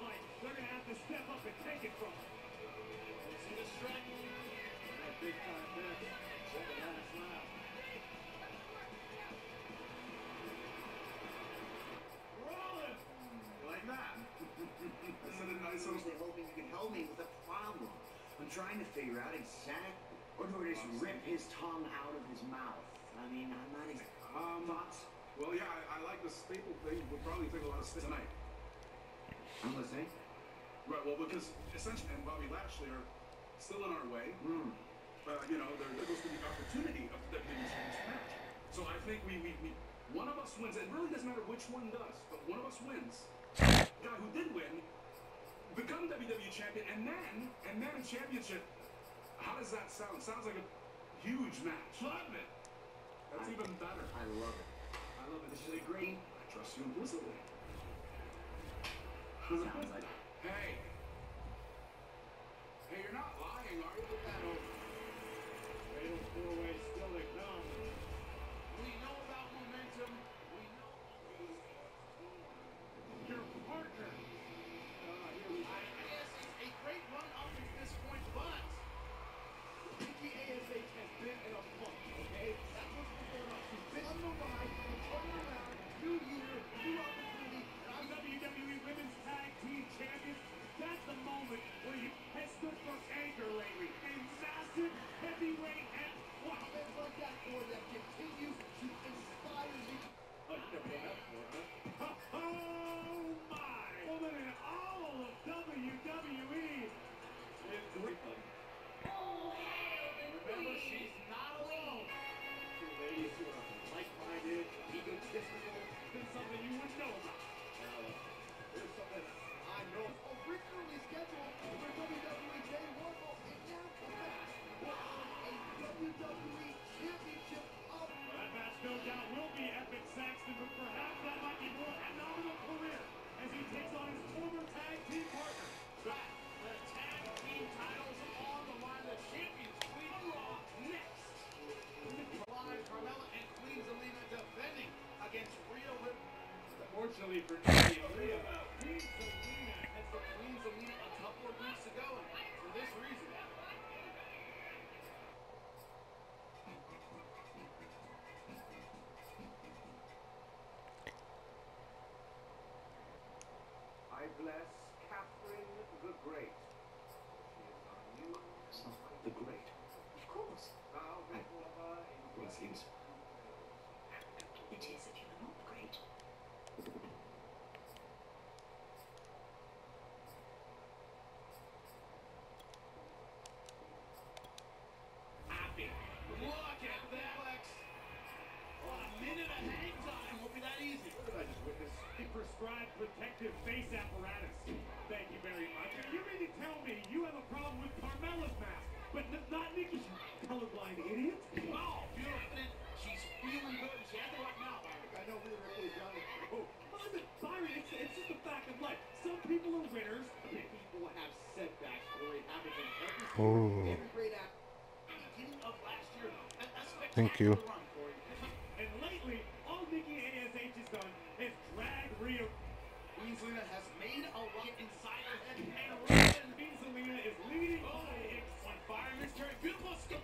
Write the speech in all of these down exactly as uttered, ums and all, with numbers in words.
like they're going to have to step up and take it from them. See the strike? That big time miss. At the last lap. Rollins! You like that? That's a nice one. I'm hoping you can help me with a problem. I'm trying to figure out exactly, or do I just rip his tongue out of his mouth? I mean, I'm not exactly. Um, Thoughts? well, yeah, I, I like the staple thing. We'll probably take a lot of steps tonight. I'm listening. Right, well, because essentially, and Bobby Lashley are still in our way. Hmm. Uh, you know, there, there goes to the opportunity of the W W E Championship match. So I think we, we, we, one of us wins. It really doesn't matter which one does, but one of us wins. The guy who did win, become W W E Champion, and then, and then championship. How does that sound? Sounds like a huge match. Love it. That's I, even better. I love it. I love it. This is a great. I trust you implicitly. Sounds like. Hey. Hey, you're not lying, are you? Look that over. Fatal four-way still to come. We know about momentum. We know. Your partner. Uh, here we go. I guess it's a great run up to this point, but Nikki A S H has been in a funk, okay? That's what's been going on. She's been on the ride, turning around, new year, new opportunity. I'm W W E Women's Tag Team Champions. That's the moment where you has stood for anchor lately. A massive heavyweight and wow. Events like that for that continues to inspire me. Oh, my! Woman in all of W W E is great. remember, she's not alone. Two ladies who are like-minded, egotistical. There's something you wouldn't know about. Now, there's something I know. Originally scheduled for W W E Day one, and now for that, we're on a W W E Championship up. Well, that match, no doubt, will be epic, Saxton, but perhaps that might be more phenomenal career as he takes on his former tag team partner. Back. The tag team titles on the line. The champions, Queen Raw, next. Live, Carmella and Queen Zelina defending against Rhea Ripley. Unfortunately for Nikki and Rhea, Queen Zelina has the Queen Zelina a couple of weeks ago, and for this reason. I bless Catherine the Great. She is our new The Great. Of course. vow before her in Blessings. It is if you are not great. Happy. Look at that. Flex. Oh, a minute of hang time. Won't be that easy. what did I just witness? The prescribed protective face apparatus. Thank you very much. You mean to tell me you have a problem with Carmella's mask, but n- not Nikki's? Colorblind idiot? Oh, beautiful. She's feeling good. She has the right now. I know we were really down the road. Listen, Byron, it's, it's just a fact of life. Some people are winners. People have setbacks. Corey, happens in every sport. Oh, Every great act. Beginning of last year, a, a thank you. spectacular run, Corey. And lately, all Nikki A S H has done is drag Rhea. Queen Zelina has made a run inside her head, and And Queen Zelina is leading. Oh, it's on fire, Miss Terry. Beautiful skill.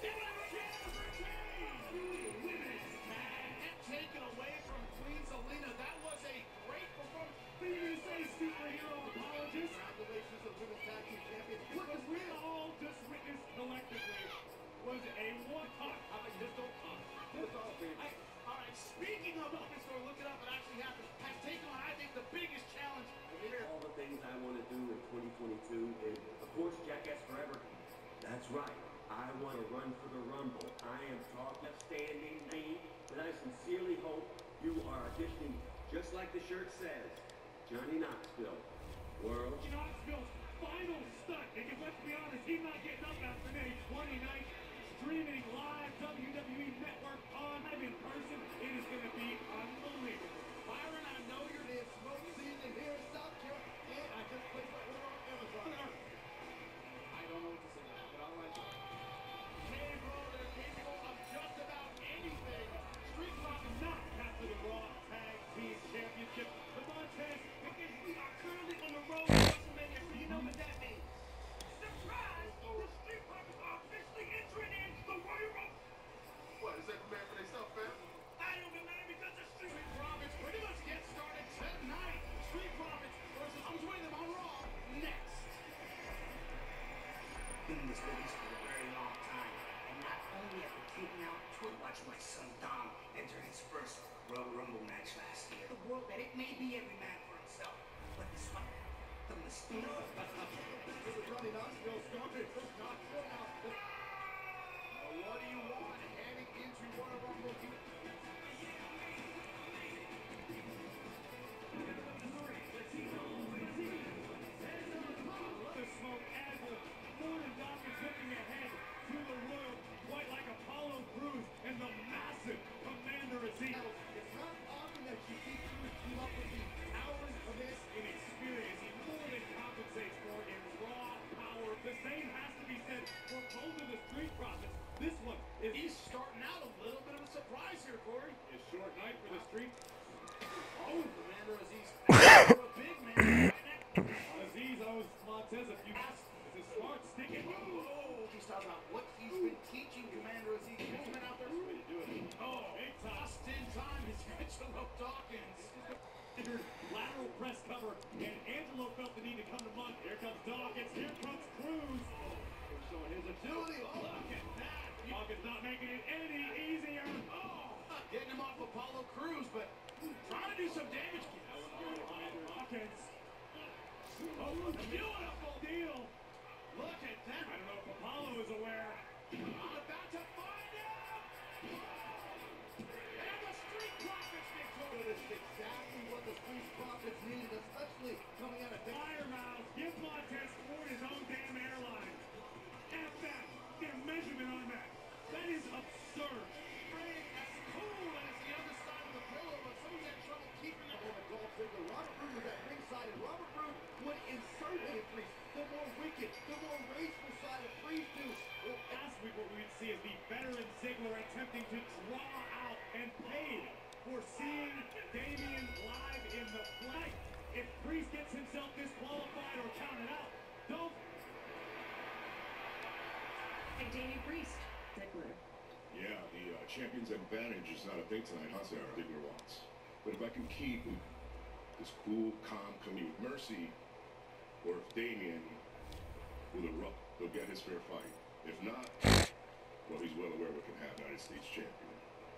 Taken away from Queen Zelina. That was a great performance. Did you say superhero apologist? Congratulations to the Women's Tag Team Champions. What we all just witnessed collectively was a one-talk. How about you just don't talk? That's all, baby. I, all right, speaking of Open Store, look it up. It actually happened. Has taken on, I think, the biggest challenge. All the things I want to do in twenty twenty-two is, of course, Jackass Forever. That's right. I want to run for the Rumble. I am talking standing me, but I sincerely hope you are auditioning just like the shirt says. Johnny Knoxville, world. Knoxville's final stunt. Because let's be honest, he's not getting up after May twenty-ninth. Streaming live W W E Network on live in person. It is going to be unbelievable. Byron, I know you're It's smoke season here in South Carolina. And I just placed my order on Amazon. I don't know what to say now, but I'll let you. Hey, bro, they're capable of just about anything. Street Profits not after the Raw Tag Team Championship. The Montez, because we are currently on the road. been in this business for a very long time, and not only have we taken out to watch my son Dom enter his first Royal Rumble match last year. The world that it may be every man for himself, but this one, the mistake. This is running on still started. Not one out. Now what do you want heading into Royal Rumble? The smoke as the Morning Doc is looking ahead to the Royal, quite like Apollo Crews and the massive Commander Azeez. It's not often that you see Crews team up with the talent of this. In experience, he more than compensates for in raw power. The same has to be said for both of the Street Profits. This one is he's starting out a little bit of a surprise here, Corey. A short night for the Street. Oh, Commander Azeez. For a big man. Azeez owes Montez a few. It's a smart stick and Oh, he's talking about what he's been teaching Commander Azeez. Movement out there. way to do it. Oh, big toss in time is Angelo Dawkins. Lateral press cover, and Angelo felt the need to come to Monk. Here comes Dawkins. Here comes Cruz. Oh, he's showing his agility. Oh, look at that. Dawkins not making it any easier. Oh, getting him off Apollo Crews, but trying to do some damage. Dawkins. Oh, beautiful deal. Look at that. I don't know if Apollo is aware. I'm about to find out. And the Street Profits victorious. It's exactly what the Street Profits needed, especially coming out of Fire Mouse, give Montez Ford his own damn airline. F that. Get a measurement on that. That is absurd. Great, that's cool, and it's the other side of the pillow, but someone's had trouble keeping it on the Dolph Ziggler. Robert Roode was at ringside, and Robert Roode would insert him, Priest. The more wicked, the more rageful side of Priest do. Well, last week what we would see is the veteran Ziggler attempting to draw out and pay for seeing Damian live in the flight. If Priest gets himself disqualified or counted out, don't. And Damian Priest. Ziggler. Yeah, the uh, champion's advantage is not a thing tonight, huh, Sarah? Ziggler wants. But if I can keep this cool, calm commute, Mercy, or if Damian will erupt, he'll get his fair fight. If not, well, he's well aware what can happen. United States champion.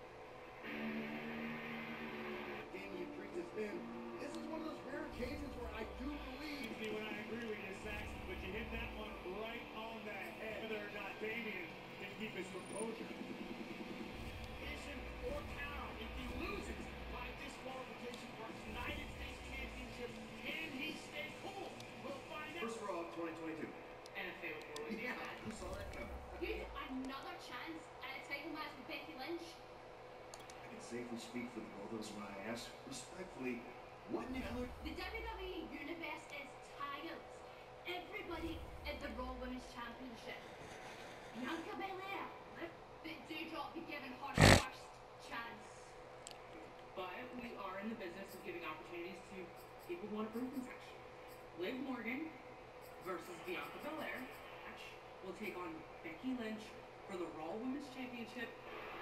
Damian Priest has been. This is one of those rare occasions where I do believe. See, when I agree with you, Saxon, but you hit that one right on the head. Whether or not Damian can keep his composure. Mission or count. If he loses by disqualification for his United States Championship, can he stay cool? We'll find out. First Raw twenty twenty-two. And a fatal four way. Yeah, who saw that coming? Good, another chance at a title match with Becky Lynch. I can safely speak for the both of us when I ask, respectfully, what in the hell? The W W E Universe is tired. Everybody at the Raw Women's Championship. Bianca Belair, but Doudrop be given her first chance. But we are in the business of giving opportunities to people who want to prove themselves. Liv Morgan versus Bianca Belair match will take on Becky Lynch for the Raw Women's Championship.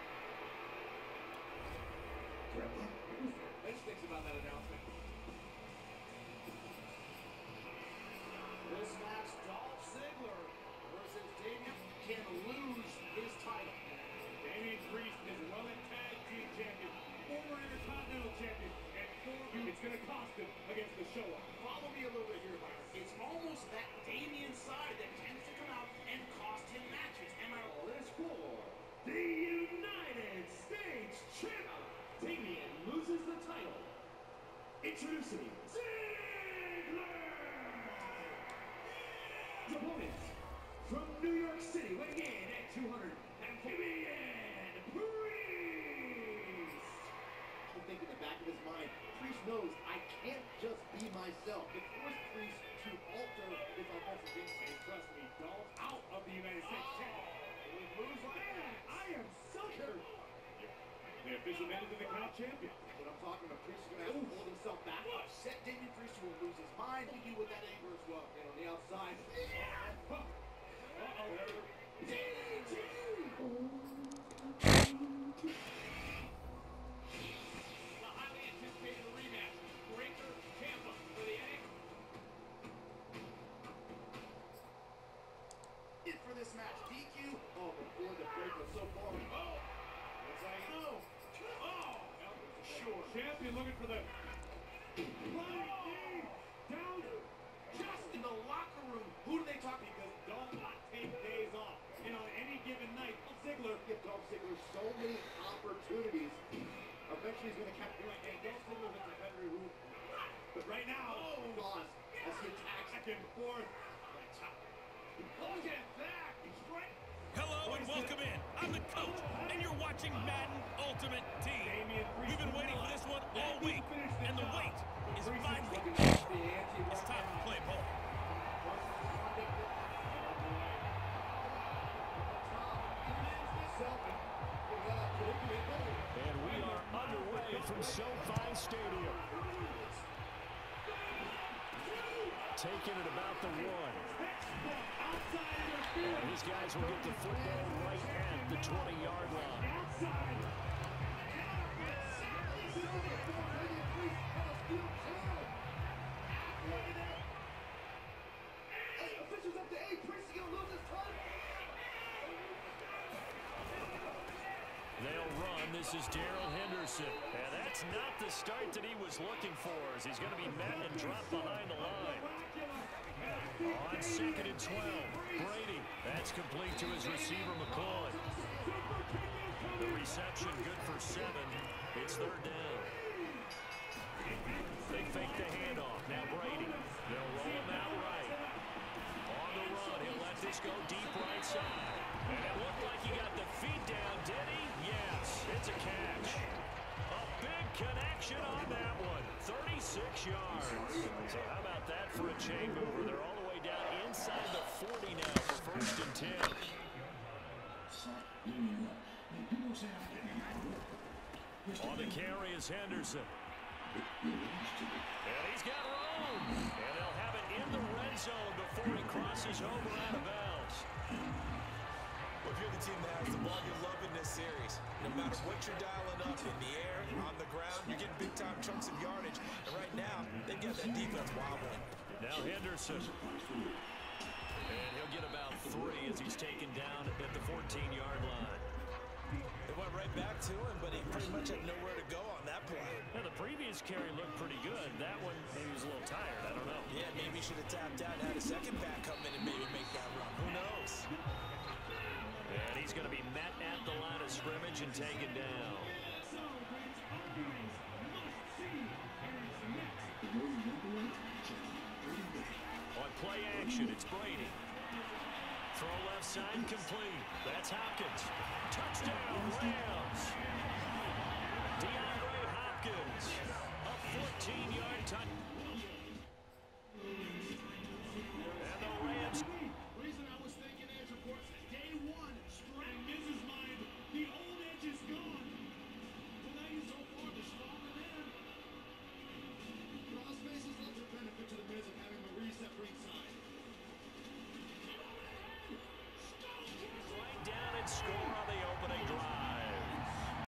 Grappling? Lynch thinks about that announcement. This match, Dolph Ziggler versus Damian can lose his title. Damian Priest is running tag team champion, former Intercontinental champion, and former. It's going to cost him against the show up. Follow me a little bit here, Byron. It's almost that Damian side that tends to come out and cost him matches. Am I All this for the United States champion. Damian loses the title. Introducing Ziggler. Opponent from New York City, weighing in at two hundred Damian Priest. I think in the back of his mind, Priest knows I can't just be myself. It forced Priest to alter his offensive instinct. And trust me, Dolph out of the United States champion. He moves like Man, that. I am sucker. The official made it to the count champion. What I'm talking about, Priest is going to have to hold himself back. Set Damian Priest who will lose his mind. He with that anger as well. And on the outside, Uh-oh. D D! the highly anticipated rematch? Breaker Ciampa for the N X T. It's champion looking for the running knee down just in the locker room. Who do they talk to? Because don't take days off. And on any given night, Ziggler Give Dolph Ziggler so many opportunities. Eventually he's going to catch doing a Dolph Ziggler's a competitor who, but right now, oh, pause as he attacks. back and forth. Look at that. He's right. Hello and welcome in. I'm the coach, and you're watching Madden Ultimate Team. We've been waiting for this one all week, and the wait is finally. It's time to play ball. And we are underway from SoFi Stadium. Taking it about the one. And these guys will get the football right at the twenty-yard line. They'll run. This is Darrell Henderson. And that's not the start that he was looking for, as he's going to be met and dropped behind the line. On second and twelve, Brady. That's complete to his receiver, McCoy. The reception good for seven. It's third down. They fake the handoff. Now Brady. They'll roll him out right. On the run, he'll let this go deep right side. And it looked like he got the feet down, did he? Yes, it's a catch. A big connection on that one. thirty-six yards. So how about that for a chain mover? They're all the way down inside the forty now for first and ten. On the carry is Henderson. And he's got room. And they'll have it in the red zone before he crosses over out of bounds. Well, if you're the team that has the ball, you're loving this series. No matter what you're dialing up in the air, on the ground, you're getting big-time chunks of yardage. And right now, they've got that defense wobbling. Now Henderson. And he'll get about three as he's taken down at the fourteen-yard line. They went right back to him, but he pretty much had nowhere to go on that play. Now, the previous carry looked pretty good. That one, maybe he was a little tired. I don't know. Yeah, maybe he should have tapped out, had a second back come in and maybe make that run. Who knows? And he's going to be met at the line of scrimmage and taken down. On play action, it's Brady. Throw left side complete. That's Hopkins. Touchdown, Rams.